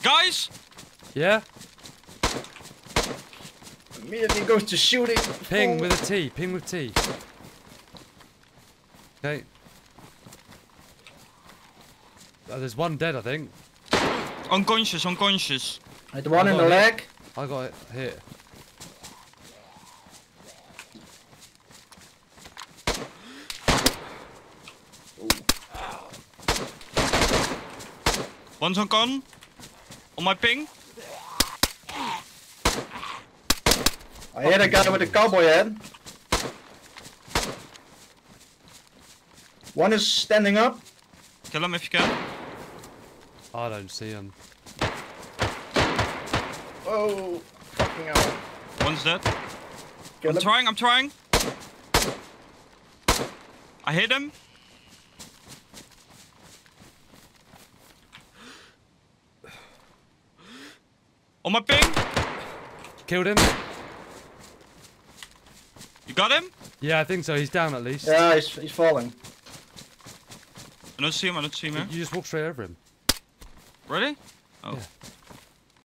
Guys! Yeah? Immediately goes to shooting. Ping Oh. with a T. Ping with T. Okay. There's one dead, I think. Unconscious, unconscious. Right, the one I in got the it. leg. I got it hit. One's on gun. On my ping. I hit a guy with a cowboy head. One is standing up. Kill him if you can. I don't see him. Oh, fucking hell. One's dead. Kill him. I'm trying. I hit him. On my ping. Killed him? You got him? Yeah, I think so. He's down at least. Yeah, he's falling. I don't see him, You just walk straight over him. Really? Oh. Yeah.